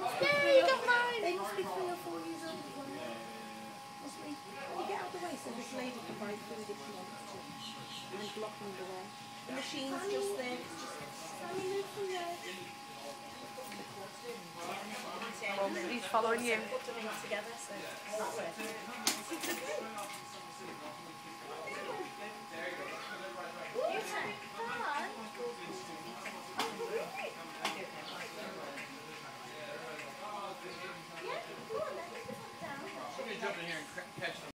Yay, you got mine! They must be 3 or 4 years old as well. Must be. Can you get out of the way so this lady can buy food if she wants to? And blocking the way. The machine's just there. It's just Sammy, move from there. Well, he's following you. Put them in together, so that way.